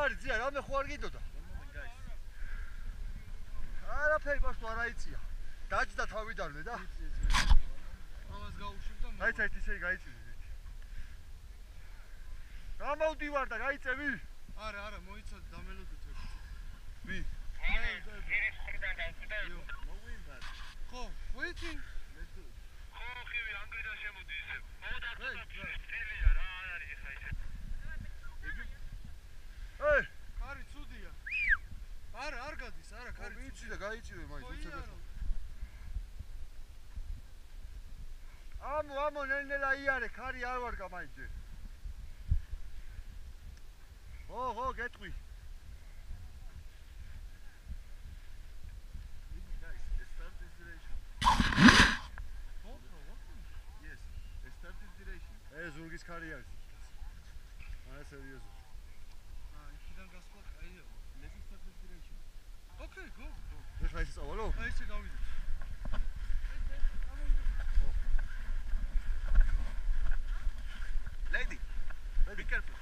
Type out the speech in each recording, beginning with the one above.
არის ძია, რამე ხო არ გიდოდა? არაფერი პასუხი არ აიწია. დაჯდა თავიდანვე და ამას გაუშვებდა. აიც ისე გაიწვიე. გამოვდივარ და გაიწევი? არა, მოიცადე დამელოდეთ ერთ. ვი? ირის ხრიდან გავწვდა. მოვიმბარ. ხო, waiting. ხო, ხივი ანგლიდან შემოდი ისე. მოდაწვდა სტილია რა არის ხა ისე. ეი, კარი ცუდია. არ გადის, კარი. ვიცი და გაიწვიე მაინც უცებეთო. ამო ნელ-ნელა იარე, ქარი არ ვარ გამაინც ჯერ. ხო, გეტყვი. ზურგის ქარი არის. არა სერიოზულად. იქიდან გასვლა კაია. Okay, go. ეხლა ისე წავალო? აი ესე გავიდეთ. Lady, be careful.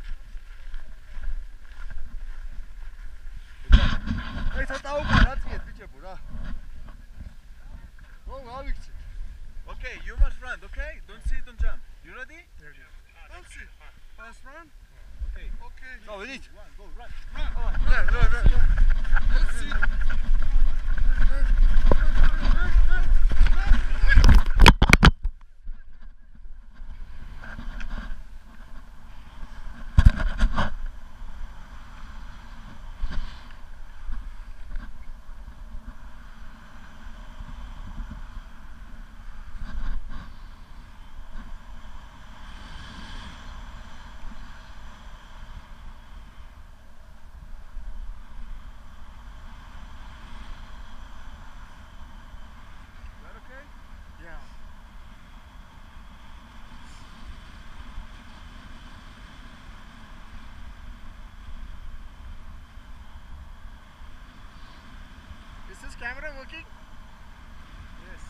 აი ცოტა უკან აწიეთ ბიჭებო რა. გავიქცე. Okay, you must run, okay? Don't sit, don't jump. You ready? Don't sit. Fast run. Okay. წავედით? Go, run. რან. Let's see. Is this camera working? Yes.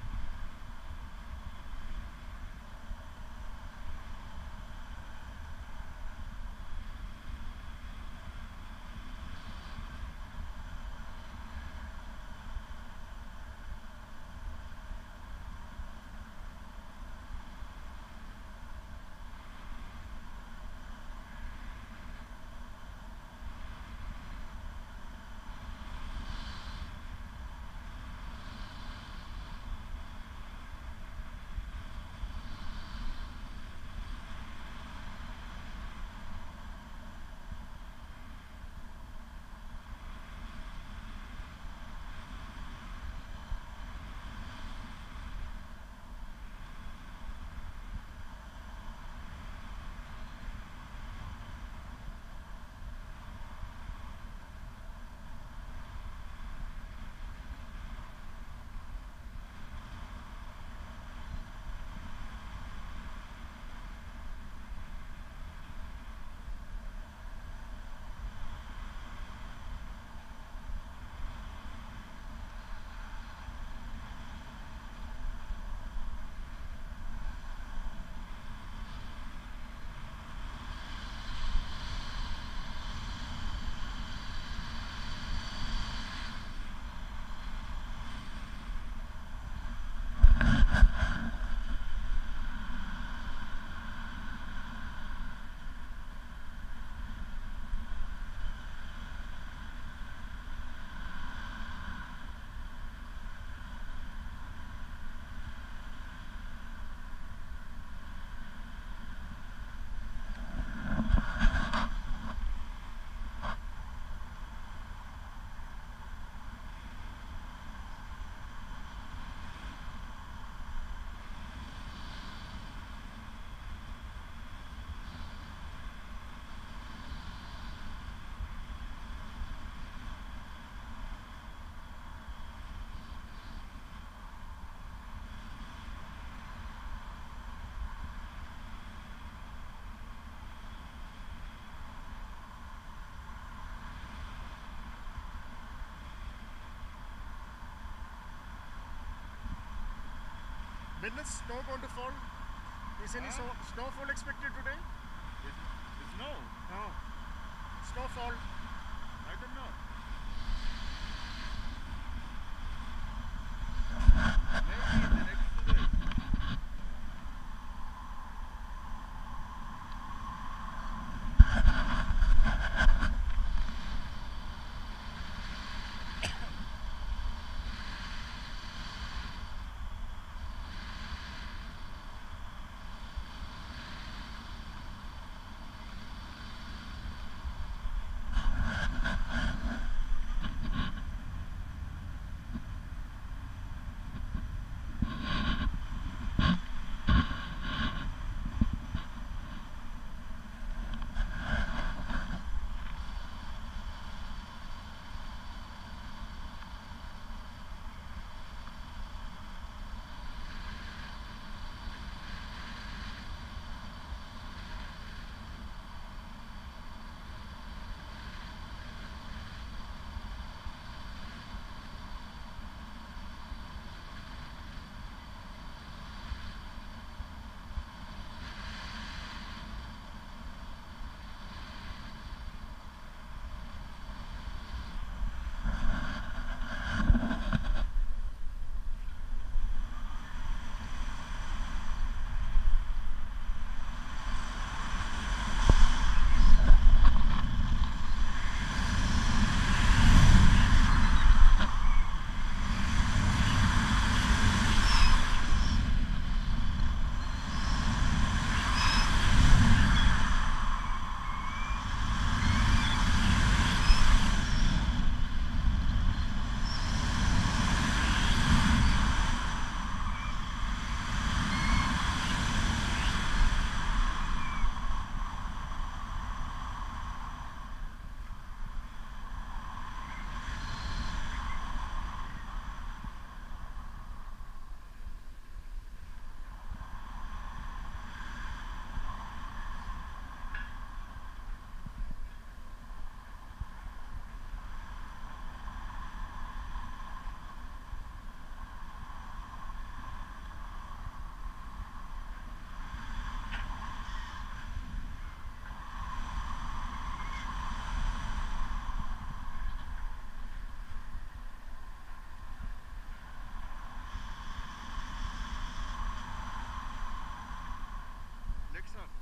When is snow going to fall? Is any snowfall expected today? Snow. No. Snowfall. salt? I don't know. Maybe in the next 2 days. Next one.